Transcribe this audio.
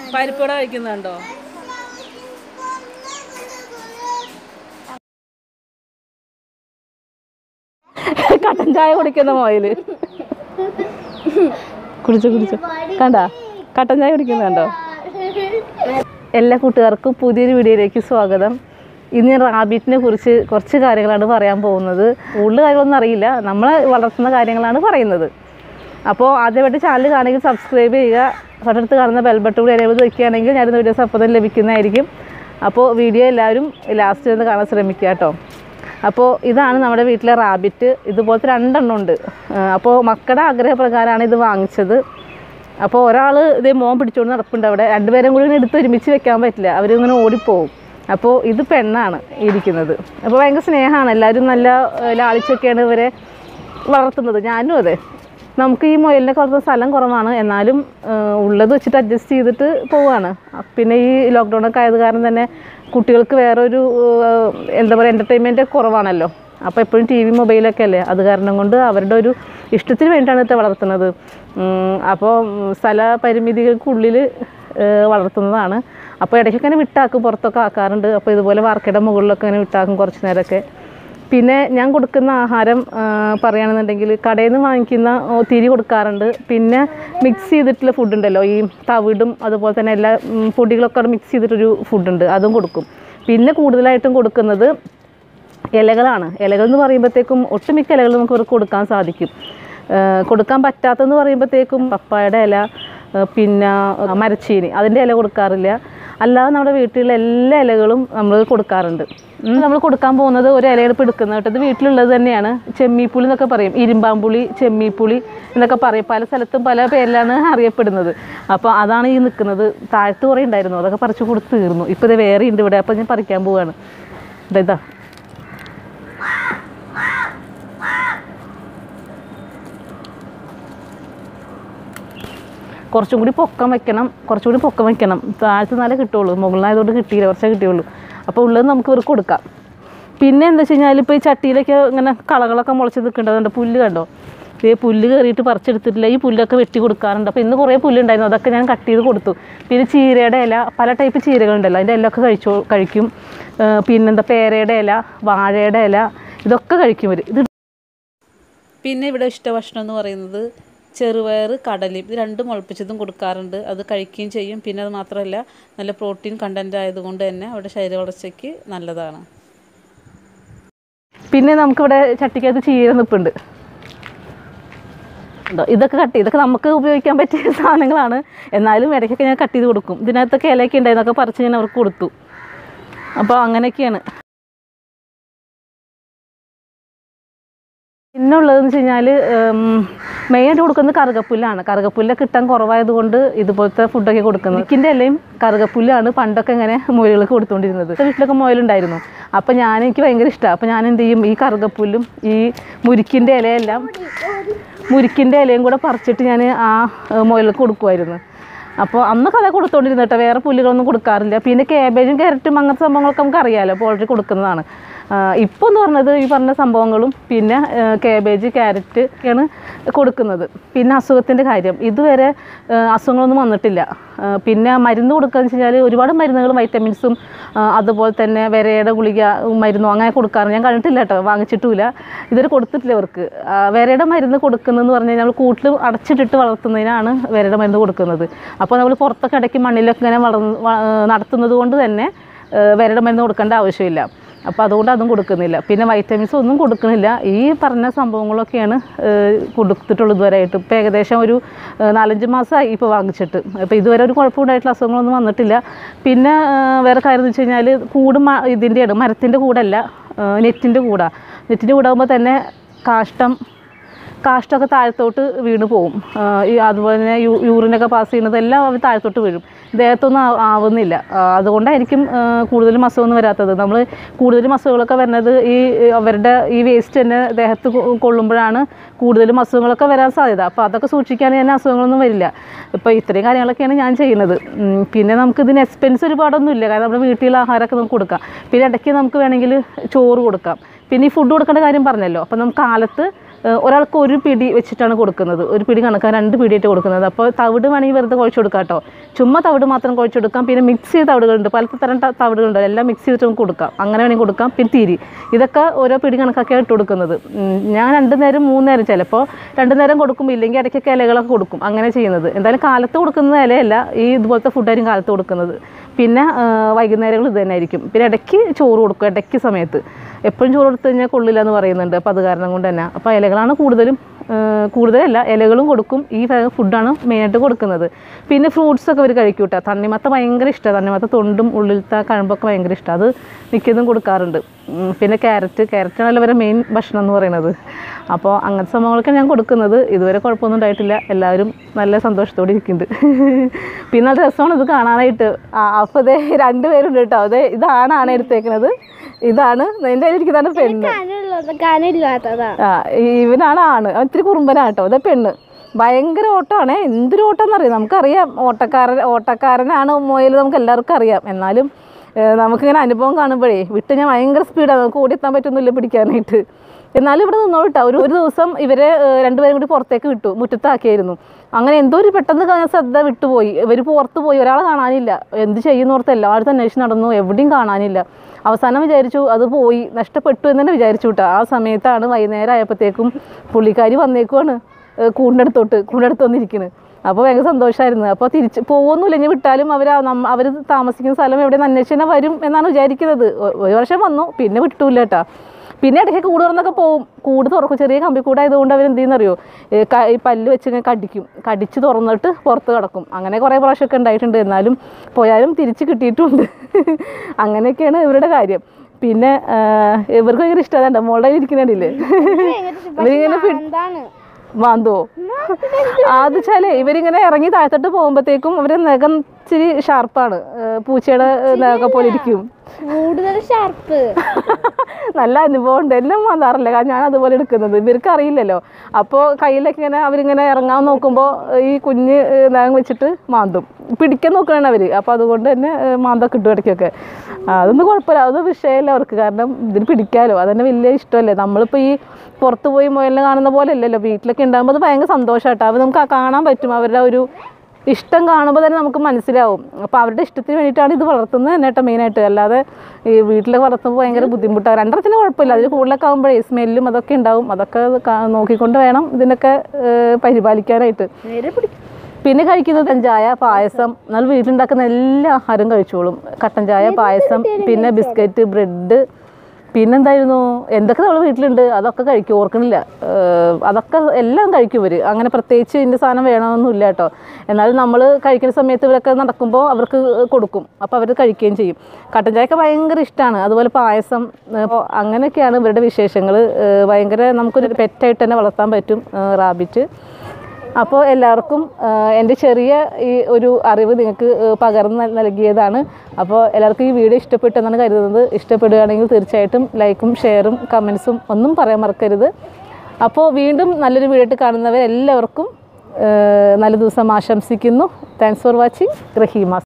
പരിപ്പട കഴിക്കുന്നുണ്ടോ? കട്ടൻ ചായ കുടിക്കുന്ന മുയല്. കുടിച്ചു കണ്ടാ കട്ടൻ ചായ കുടിക്കുന്നുണ്ടോ? എല്ലാ കൂട്ടുകാർക്കും പുതിയൊരു വീഡിയോയിലേക്ക് സ്വാഗതം. ഇന്ന് ഞാൻ റാബിറ്റിനെ കുറിച്ച് കുറച്ച് കാര്യങ്ങളാണ് പറയാൻ പോകുന്നത്. കൂടുതൽ കാര്യങ്ങളൊന്നും അറിയില്ല, നമ്മൾ വളർത്തുന്ന കാര്യങ്ങളാണ് പറയുന്നത്. അപ്പോൾ ആദ്യമായിട്ട് ചാനൽ കാണുമെങ്കിൽ സബ്സ്ക്രൈബ് ചെയ്യുക, തൊട്ടടുത്ത് കാണുന്ന ബെൽ ബട്ടൺ കൂടി എനേബിൾ വയ്ക്കുകയാണെങ്കിൽ ഞാനിന്ന് വീഡിയോസ് അപ്പോൾ തന്നെ ലഭിക്കുന്നതായിരിക്കും. അപ്പോൾ വീഡിയോ എല്ലാവരും ലാസ്റ്റ് നിന്ന് കാണാൻ ശ്രമിക്കുക കേട്ടോ. അപ്പോൾ ഇതാണ് നമ്മുടെ വീട്ടിലെ റാബിറ്റ്. ഇതുപോലത്തെ 2 എണ്ണം ഉണ്ട്. അപ്പോൾ മക്കളുടെ ആഗ്രഹപ്രകാരമാണ് ഇത് വാങ്ങിച്ചത്. അപ്പോൾ ഒരാൾ ഇതേ മോൻ പിടിച്ചുകൊണ്ട് നടപ്പുണ്ട് അവിടെ. 2 പേരും കൂടി എടുത്ത് ഒരുമിച്ച് വെക്കാൻ പറ്റില്ല, അവരിങ്ങനെ ഓടിപ്പോവും. അപ്പോൾ ഇത് പെണ്ണാണ് ഇരിക്കുന്നത്. അപ്പോൾ ഭയങ്കര സ്നേഹമാണ്, എല്ലാവരും നല്ല ലാളിച്ചൊക്കെയാണ് ഇവരെ വളർത്തുന്നത്. ഞാനും അതെ. നമുക്ക് ഈ മുയലിനെ വളർത്തുന്ന സ്ഥലം കുറവാണ്, എന്നാലും ഉള്ളത് വെച്ചിട്ട് അഡ്ജസ്റ്റ് ചെയ്തിട്ട് പോവുകയാണ്. പിന്നെ ഈ ലോക്ക്ഡൗണൊക്കെ ആയത് കാരണം തന്നെ കുട്ടികൾക്ക് വേറൊരു എന്താ പറയുക എൻ്റർടൈൻമെൻറ്റ് കുറവാണല്ലോ. അപ്പോൾ എപ്പോഴും TV മൊബൈലൊക്കെ അല്ലേ, അത് കാരണം കൊണ്ട് അവരുടെ ഒരു ഇഷ്ടത്തിന് വേണ്ടിയിട്ടാണ് ഇത് വളർത്തുന്നത്. അപ്പോൾ സ്ഥല പരിമിതികൾക്കുള്ളിൽ വളർത്തുന്നതാണ്. അപ്പോൾ ഇടയ്ക്കൊക്കെ ഇങ്ങനെ വിട്ടാക്കും, പുറത്തൊക്കെ ആക്കാറുണ്ട്. അപ്പോൾ ഇതുപോലെ വാർക്കയുടെ മുകളിലൊക്കെ ഇങ്ങനെ വിട്ടാക്കും കുറച്ച് നേരമൊക്കെ. പിന്നെ ഞാൻ കൊടുക്കുന്ന ആഹാരം പറയുകയാണെന്നുണ്ടെങ്കിൽ കടയിൽ നിന്ന് വാങ്ങിക്കുന്ന തിരി കൊടുക്കാറുണ്ട്. പിന്നെ മിക്സ് ചെയ്തിട്ടുള്ള ഫുഡുണ്ടല്ലോ, ഈ തവിടും അതുപോലെ തന്നെ എല്ലാ പൊടികളൊക്കെ മിക്സ് ചെയ്തിട്ടൊരു ഫുഡുണ്ട്, അതും കൊടുക്കും. പിന്നെ കൂടുതലായിട്ടും കൊടുക്കുന്നത് ഇലകളാണ്. ഇലകൾ എന്ന് പറയുമ്പോഴത്തേക്കും ഒട്ടുമിക്ക ഇലകൾ നമുക്ക് ഇവർക്ക് കൊടുക്കാൻ സാധിക്കും. കൊടുക്കാൻ പറ്റാത്തതെന്ന് പറയുമ്പോഴത്തേക്കും പപ്പായയുടെ ഇല, പിന്നെ മരച്ചീനി, അതിൻ്റെ ഇല കൊടുക്കാറില്ല. അല്ലാതെ നമ്മുടെ വീട്ടിലുള്ള എല്ലാ ഇലകളും നമ്മൾ കൊടുക്കാറുണ്ട്. നമ്മൾ കൊടുക്കാൻ പോകുന്നത് ഒരു ഇലയെടുപ്പ് എടുക്കുന്നത് കേട്ടോ. ഇത് വീട്ടിലുള്ളത് തന്നെയാണ്. ചെമ്മീപ്പുളി എന്നൊക്കെ പറയും, ഇരുമ്പാമ്പുളി, ചെമ്മീപ്പുളി എന്നൊക്കെ പറയും. പല സ്ഥലത്തും പല പേരിലാണ് അറിയപ്പെടുന്നത്. അപ്പോൾ അതാണ് ഈ നിൽക്കുന്നത്. താഴത്ത് കുറേ ഉണ്ടായിരുന്നു, അതൊക്കെ പറിച്ച് കൊടുത്ത് തീർന്നു. ഇപ്പോൾ ഇത് വേറെ ഉണ്ട് ഇവിടെ. അപ്പോൾ ഞാൻ പറിക്കാൻ പോവുകയാണ്. ഇതാ കുറച്ചും കൂടി പൊക്കം വെക്കണം. താഴത്ത് നല്ല കിട്ടുള്ളൂ, മുകളിലായതുകൊണ്ട് കിട്ടിയില്ല, കുറച്ചേ കിട്ടിയുള്ളൂ. അപ്പോൾ ഉള്ളത് നമുക്ക് ഇവർക്ക് കൊടുക്കാം. പിന്നെ എന്താ വെച്ച് കഴിഞ്ഞാൽ ഇപ്പോൾ ഈ ചട്ടിയിലൊക്കെ ഇങ്ങനെ കളകളൊക്കെ മുളച്ച് നിൽക്കേണ്ടതുണ്ട്. പുല്ല് കണ്ടോ, ഈ പുല്ല് കയറിയിട്ട് പറിച്ചെടുത്തിട്ടില്ല. ഈ പുല്ലൊക്കെ വെട്ടി കൊടുക്കാറുണ്ട്. അപ്പോൾ ഇന്ന് കുറേ പുല്ലുണ്ടായിരുന്നു, അതൊക്കെ ഞാൻ കട്ട് ചെയ്ത് കൊടുത്തു. പിന്നെ ചീരയുടെ ഇല, പല ടൈപ്പ് ചീരകളുണ്ടല്ലോ, അതിൻ്റെ ഇലയൊക്കെ കഴിക്കും. പിന്നെന്താ പേരയുടെ ഇല, വാഴയുടെ ഇല, ഇതൊക്കെ കഴിക്കും ഇവർ. പിന്നെ ഇവിടെ ഇഷ്ടഭക്ഷണം എന്ന് പറയുന്നത് ചെറുപയർ, കടലയും, ഇത് 2 മുളപ്പിച്ചതും കൊടുക്കാറുണ്ട്. അത് കഴിക്കുകയും ചെയ്യും. പിന്നെ അത് മാത്രമല്ല നല്ല പ്രോട്ടീൻ കണ്ടൻറ്റ് ആയതുകൊണ്ട് തന്നെ അവരുടെ ശരീര വളർച്ചയ്ക്ക് നല്ലതാണ്. പിന്നെ നമുക്കിവിടെ ചട്ടിക്കകത്ത് ചീര നിൽപ്പുണ്ട്. ഇതൊക്കെ നമുക്ക് ഉപയോഗിക്കാൻ പറ്റിയ സാധനങ്ങളാണ്. എന്നാലും ഇടയ്ക്കൊക്കെ ഞാൻ കട്ട് ചെയ്ത് കൊടുക്കും. ഇതിനകത്തൊക്കെ ഇലയൊക്കെ ഉണ്ടായിരുന്നൊക്കെ പറിച്ച് ഞാൻ അവർക്ക് കൊടുത്തു. അപ്പോൾ അങ്ങനെയൊക്കെയാണ്. പിന്നെ ഉള്ളതെന്ന് വെച്ച് കഴിഞ്ഞാൽ മെയിനായിട്ട് കൊടുക്കുന്നത് കറുകപ്പുല്ലാണ്. കറുകപ്പുല്ല് കിട്ടാൻ കുറവായതുകൊണ്ട് ഇതുപോലത്തെ ഫുഡൊക്കെ കൊടുക്കുന്നത്. മുരിക്കിൻ്റെ ഇലയും കറുകപ്പുല്ലാണ് പണ്ടൊക്കെ ഇങ്ങനെ മുയലുകൾക്ക് കൊടുത്തുകൊണ്ടിരുന്നത്. വീട്ടിലൊക്കെ മുയലുണ്ടായിരുന്നു. അപ്പോൾ എനിക്ക് ഭയങ്കര ഇഷ്ടമാണ്. അപ്പോൾ ഞാൻ എന്ത് ചെയ്യും, ഈ കറുകപ്പുല്ലും ഈ മുരിക്കിൻ്റെ ഇലയും കൂടെ പറിച്ചിട്ട് ഞാൻ ആ മുയലുകൾക്ക് കൊടുക്കുമായിരുന്നു. അപ്പോൾ അന്നൊക്കെ അതൊക്കെ കൊടുത്തുകൊണ്ടിരുന്നു കേട്ടോ, വേറെ പുല്ലുകളൊന്നും കൊടുക്കാറില്ല. പിന്നെ കാബേജും ക്യാരറ്റും അങ്ങനത്തെ സംഭവങ്ങളൊക്കെ നമുക്ക് അറിയാമല്ലോ, അപ്പോൾ ഓൾറെഡി കൊടുക്കുന്നതാണ്. ഇപ്പോൾ എന്ന് പറഞ്ഞത് ഈ പറഞ്ഞ സംഭവങ്ങളും പിന്നെ കാബേജ്, ക്യാരറ്റ് ഒക്കെയാണ് കൊടുക്കുന്നത്. പിന്നെ അസുഖത്തിൻ്റെ കാര്യം, ഇതുവരെ അസുഖങ്ങളൊന്നും വന്നിട്ടില്ല. പിന്നെ മരുന്ന് കൊടുക്കുകയെന്ന് വെച്ച് കഴിഞ്ഞാൽ ഒരുപാട് മരുന്നുകളും വൈറ്റമിൻസും അതുപോലെ തന്നെ വിരയുടെ ഗുളിക മരുന്നും അങ്ങനെ കൊടുക്കാറ് ഞാൻ കണ്ടിട്ടില്ല കേട്ടോ, വാങ്ങിച്ചിട്ടുമില്ല. ഇതുവരെ കൊടുത്തിട്ടില്ല അവർക്ക്. വിരയുടെ മരുന്ന് കൊടുക്കുന്നതെന്ന് പറഞ്ഞു കഴിഞ്ഞാൽ നമ്മൾ കൂട്ടിൽ അടച്ചിട്ടിട്ട് വളർത്തുന്നതിനാണ് വിരയുടെ മരുന്ന് കൊടുക്കുന്നത്. അപ്പോൾ നമ്മൾ പുറത്തൊക്കെ ഇടയ്ക്ക് മണ്ണിലൊക്കെ ഇങ്ങനെ നടത്തുന്നത് കൊണ്ട് തന്നെ വിരയുടെ മരുന്ന് കൊടുക്കേണ്ട ആവശ്യമില്ല. അപ്പോൾ അതുകൊണ്ട് അതും കൊടുക്കുന്നില്ല. പിന്നെ വൈറ്റമിൻസ് ഒന്നും കൊടുക്കുന്നില്ല. ഈ പറഞ്ഞ സംഭവങ്ങളൊക്കെയാണ് കൊടുത്തിട്ടുള്ളത് ഇതുവരെയായിട്ട്. ഇപ്പോൾ ഏകദേശം ഒരു 4-5 മാസമായി ഇപ്പോൾ വാങ്ങിച്ചിട്ട്. അപ്പോൾ ഇതുവരെ ഒരു കുഴപ്പമുണ്ടായിട്ടുള്ള അസുഖങ്ങളൊന്നും വന്നിട്ടില്ല. പിന്നെ വേറെ കാര്യം എന്ന് വെച്ച് കഴിഞ്ഞാൽ കൂട് ഇതിൻ്റെയാണ്, മരത്തിൻ്റെ കൂടല്ല, നെറ്റിൻ്റെ കൂടാകുമ്പോൾ തന്നെ കാഷ്ടമൊക്കെ താഴത്തോട്ട് വീണ് പോവും. അതുപോലെ തന്നെ യൂറിനൊക്കെ പാസ് ചെയ്യുന്നതെല്ലാം അവർ താഴത്തോട്ട് വീഴും. ദേഹത്തൊന്നും ആവുന്നില്ല. അതുകൊണ്ടായിരിക്കും കൂടുതലും അസുഖമൊന്നും വരാത്തത്. നമ്മൾ കൂടുതലും അസുഖങ്ങളൊക്കെ വരുന്നത് അവരുടെ ഈ വേസ്റ്റ് തന്നെ ദേഹത്ത് കൊള്ളുമ്പോഴാണ് കൂടുതലും അസുഖങ്ങളൊക്കെ വരാൻ സാധ്യത. അപ്പോൾ അതൊക്കെ സൂക്ഷിക്കുകയാണെങ്കിൽ തന്നെ അസുഖങ്ങളൊന്നും വരില്ല. ഇപ്പോൾ ഇത്രയും കാര്യങ്ങളൊക്കെയാണ് ഞാൻ ചെയ്യുന്നത്. പിന്നെ നമുക്കിതിന് എക്സ്പെൻസ് ഒരുപാടൊന്നും ഇല്ല, കാരണം നമ്മുടെ വീട്ടിലുള്ള ആഹാരമൊക്കെ നമുക്ക് കൊടുക്കാം. പിന്നെ ഇടയ്ക്ക് നമുക്ക് വേണമെങ്കിൽ ചോറ് കൊടുക്കാം. പിന്നെ ഈ ഫുഡ് കൊടുക്കേണ്ട കാര്യം പറഞ്ഞല്ലോ, അപ്പോൾ നമുക്ക് കാലത്ത് ഒരാൾക്ക് ഒരു പിടി വെച്ചിട്ടാണ് കൊടുക്കുന്നത്. ഒരു പിടി കണക്കാൻ 2 പിടിയായിട്ട് കൊടുക്കുന്നത്. അപ്പോൾ തവിട് വേണമെങ്കിൽ വെറുതെ കുഴച്ച് കൊടുക്കാം കേട്ടോ. ചുമ്മാ തവിട് മാത്രം കുഴച്ച് കൊടുക്കാം. പിന്നെ മിക്സ് ചെയ്ത തവിടുകളുണ്ട്, പല തരം തവിടുകളുണ്ട്, എല്ലാം മിക്സ് ചെയ്തിട്ട് നമുക്ക് കൊടുക്കാം. അങ്ങനെ വേണമെങ്കിൽ കൊടുക്കാം. പിന്നെ തിരി, ഇതൊക്കെ ഓരോ പിടി കണക്കാക്കിയാണ് ഇട്ട് കൊടുക്കുന്നത്. ഞാൻ 2 നേരം 3 നേരം ചിലപ്പോൾ 2 നേരം കൊടുക്കും, ഇല്ലെങ്കിൽ ഇടയ്ക്കൊക്കെ ഇലകളൊക്കെ കൊടുക്കും. അങ്ങനെ ചെയ്യുന്നത്. എന്തായാലും കാലത്ത് കൊടുക്കുന്ന ഇലയല്ല, ഈ ഇതുപോലത്തെ ഫുഡായിരിക്കും കാലത്ത് കൊടുക്കുന്നത്. പിന്നെ വൈകുന്നേരങ്ങൾ ഇത് തന്നെ ആയിരിക്കും. പിന്നെ ഇടയ്ക്ക് ചോറ് കൊടുക്കും, ഇടയ്ക്ക് സമയത്ത്. എപ്പോഴും ചോറ് കൊടുത്തു കഴിഞ്ഞാൽ കൊള്ളില്ല എന്ന് പറയുന്നുണ്ട്. അപ്പോൾ അത് കാരണം കൊണ്ട് തന്നെ അപ്പോൾ ഇലകളാണ് കൂടുതലല്ല ഇലകളും കൊടുക്കും. ഈ ഫുഡാണ് മെയിനായിട്ട് കൊടുക്കുന്നത്. പിന്നെ ഫ്രൂട്ട്സൊക്കെ അവർ കഴിക്കും കേട്ടോ. തണ്ണിമത്ത ഭയങ്കര ഇഷ്ടമാണ്. തണ്ണിമത്ത തൊണ്ടും ഉള്ളിലത്തെ കഴമ്പൊക്കെ ഭയങ്കര ഇഷ്ടമാണ്. അത് മിക്കതും കൊടുക്കാറുണ്ട്. പിന്നെ ക്യാരറ്റാണല്ലോ ഇവരെ മെയിൻ ഭക്ഷണം എന്ന് പറയുന്നത്. അപ്പോൾ അങ്ങനത്തെ സംഭവങ്ങളൊക്കെ ഞാൻ കൊടുക്കുന്നത്. ഇതുവരെ കുഴപ്പമൊന്നും ഉണ്ടായിട്ടില്ല. എല്ലാവരും നല്ല സന്തോഷത്തോടെ ഇരിക്കുന്നുണ്ട്. പിന്നെ അത് രസമാണ് ഇത് കാണാനായിട്ട്. അപ്പോൾ ഇതേ 2 പേരുണ്ട് കേട്ടോ. അതെ, ഇതാണ് എടുത്തേക്കുന്നത്. ഇതാണ് എൻ്റെ കയ്യിലിരിക്കുന്നതാണ് പെണ്ണ്. ഇവനാണ് ആണ്. ഇത്തിരി കുറുമ്പനാട്ടോ. അതെ പെണ്ണ്. ഭയങ്കര ഓട്ടമാണ്. എന്തൊരു ഓട്ടമെന്നറിയാം. നമുക്കറിയാം ഓട്ടക്കാരനാണ് മുയൽ, നമുക്ക് എല്ലാവർക്കും അറിയാം. എന്നാലും നമുക്കിങ്ങനെ അനുഭവം കാണുമ്പോഴേ വിട്ട് ഞാൻ ഭയങ്കര സ്പീഡാണ്. നമുക്ക് ഓടിയെത്താൻ പറ്റുന്നില്ല പിടിക്കാനായിട്ട്. എന്നാലും ഇവിടെ നിന്നോട്ടോ. ഒരു ദിവസം ഇവരെ 2 പേരും കൂടി പുറത്തേക്ക് വിട്ടു, മുറ്റത്താക്കിയായിരുന്നു. അങ്ങനെ എന്തോ ഒരു പെട്ടെന്ന് ശ്രദ്ധ വിട്ടുപോയി. ഇവർ പുറത്ത് പോയി, ഒരാളെ കാണാനില്ല. എന്ത് ചെയ്യുന്നോർത്ത് എല്ലായിടത്തും അന്വേഷിച്ച് നടന്നു, എവിടെയും കാണാനില്ല. അവസാനം വിചാരിച്ചു അത് പോയി, നഷ്ടപ്പെട്ടു എന്ന് തന്നെ വിചാരിച്ചു കേട്ടോ. ആ സമയത്താണ് വൈകുന്നേരം ആയപ്പോഴത്തേക്കും പുള്ളിക്കാരി വന്നേക്കുവാണ് കൂടെടുത്ത് വന്നിരിക്കുന്നത്. അപ്പോൾ ഭയങ്കര സന്തോഷമായിരുന്നു. അപ്പോൾ തിരിച്ച് പോകുന്നില്ല, ഇനി വിട്ടാലും അവർ താമസിക്കുന്ന സ്ഥലം എവിടെയെന്ന് അന്വേഷിച്ച് വരും എന്നാണ് വിചാരിക്കുന്നത്. ഒരു വർഷം വന്നു, പിന്നെ വിട്ടില്ല കേട്ടോ. പിന്നെ ഇടയ്ക്ക് കൂട് തുറന്നൊക്കെ പോവും. കൂട് തുറക്കും, ചെറിയ കമ്പിക്കൂടായതുകൊണ്ട് അവർ എന്ത് ചെയ്യുന്നറിയോ, ഈ പല്ല് വെച്ച് ഇങ്ങനെ കടിച്ച് തുറന്നിട്ട് പുറത്ത് കിടക്കും. അങ്ങനെ കുറേ പ്രാവശ്യമൊക്കെ ഉണ്ടായിട്ടുണ്ട്. എന്നാലും പോയാലും തിരിച്ച് കിട്ടിയിട്ടുണ്ട്. അങ്ങനെയൊക്കെയാണ് ഇവരുടെ കാര്യം. പിന്നെ ഇവർക്ക് ഭയങ്കര ഇഷ്ടമാണ്. മോളുടെ ഇരിക്കുന്നുണ്ടല്ലേ, ഇവരിങ്ങനെ വാന്തോ അത് വെച്ചാലേ ഇവരിങ്ങനെ ഇറങ്ങി താഴത്തോട്ട് പോകുമ്പോഴത്തേക്കും അവർ നഖം ഇച്ചിരി ഷാർപ്പാണ്. പൂച്ചയുടെ നഖം പോലെ ഇരിക്കും. കൂടുതൽ ഷാർപ്പ്. നല്ല അനുഭവം ഉണ്ട്. എല്ലാം മാന്താറില്ല, കാരണം ഞാൻ അതുപോലെ എടുക്കുന്നത്. ഇവർക്ക് അറിയില്ലല്ലോ. അപ്പോൾ കയ്യിലൊക്കെ ഇങ്ങനെ അവരിങ്ങനെ ഇറങ്ങാൻ നോക്കുമ്പോൾ ഈ കുഞ്ഞ് നഖം വെച്ചിട്ട് മാന്തും, പിടിക്കാൻ നോക്കുകയാണ് അവർ. അപ്പോൾ അതുകൊണ്ട് തന്നെ മാന്തൊക്കെ ഇട്ടു ഇടയ്ക്കൊക്കെ. അതൊന്നും കുഴപ്പമില്ല, അതൊന്നും വിഷയമല്ല അവർക്ക്. കാരണം ഇതിന് പിടിക്കാമല്ലോ, അതന്നെ വലിയ ഇഷ്ടമല്ലേ. നമ്മളിപ്പോൾ ഈ പുറത്ത് പോയി മുയലിനെ കാണുന്ന പോലെ അല്ലല്ലോ, വീട്ടിലൊക്കെ ഉണ്ടാകുമ്പോൾ അത് ഭയങ്കര സന്തോഷമായിട്ടോ. അത് നമുക്ക് കാണാൻ പറ്റും. അവരുടെ ഒരു ഇഷ്ടം കാണുമ്പോൾ തന്നെ നമുക്ക് മനസ്സിലാവും. അപ്പോൾ അവരുടെ ഇഷ്ടത്തിന് വേണ്ടിയിട്ടാണ് ഇത് വളർത്തുന്നത് തന്നെ കേട്ടോ മെയിനായിട്ട്. അല്ലാതെ ഈ വീട്ടിലൊക്കെ വളർത്തുമ്പോൾ ഭയങ്കര ബുദ്ധിമുട്ടാണ്. 2 കുഴപ്പമില്ല. അതിൽ കൂടുതലൊക്കെ ആകുമ്പോഴേ സ്മെല്ലും അതൊക്കെ ഉണ്ടാവും. അതൊക്കെ നോക്കിക്കൊണ്ട് വേണം ഇതിനൊക്കെ പരിപാലിക്കാനായിട്ട്. പിന്നെ കഴിക്കുന്നത് കട്ടൻ ചായ, പായസം. നമ്മൾ വീട്ടിലുണ്ടാക്കുന്ന എല്ലാ ആഹാരവും കഴിച്ചോളും. കട്ടൻ ചായ, പായസം, പിന്നെ ബിസ്ക്കറ്റ്, ബ്രെഡ്, പിന്നെന്തായിരുന്നു, എന്തൊക്കെ നമ്മൾ വീട്ടിലുണ്ട് അതൊക്കെ കഴിക്കും. ഓർക്കണില്ല, അതൊക്കെ എല്ലാം കഴിക്കും ഇവർ. അങ്ങനെ പ്രത്യേകിച്ച് ഇതിൻ്റെ സാധനം വേണമെന്നൊന്നുമില്ല കേട്ടോ. എന്നാലും നമ്മൾ കഴിക്കുന്ന സമയത്ത് ഇവരൊക്കെ നടക്കുമ്പോൾ അവർക്ക് കൊടുക്കും. അപ്പോൾ അവർ കഴിക്കുകയും ചെയ്യും. കട്ടൻ ചായയൊക്കെ ഭയങ്കര ഇഷ്ടമാണ്. അതുപോലെ പായസം. അപ്പോൾ അങ്ങനെയൊക്കെയാണ് ഇവരുടെ വിശേഷങ്ങൾ. ഭയങ്കര നമുക്കൊരു പെറ്റായിട്ട് തന്നെ വളർത്താൻ പറ്റും റാബിറ്റ്. അപ്പോൾ എല്ലാവർക്കും എൻ്റെ ചെറിയ ഈ ഒരു അറിവ് നിങ്ങൾക്ക് പകർന്ന് നൽകിയതാണ്. അപ്പോൾ എല്ലാവർക്കും ഈ വീഡിയോ ഇഷ്ടപ്പെട്ടെന്നാണ് കരുതുന്നത്. ഇഷ്ടപ്പെടുകയാണെങ്കിൽ തീർച്ചയായിട്ടും ലൈക്കും ഷെയറും കമൻസും ഒന്നും പറയാൻ മറക്കരുത്. അപ്പോൾ വീണ്ടും നല്ലൊരു വീഡിയോ ആയിട്ട് കാണുന്നവരെല്ലാവർക്കും നല്ല ദിവസം ആശംസിക്കുന്നു. Thanks for watching. റഹീമ.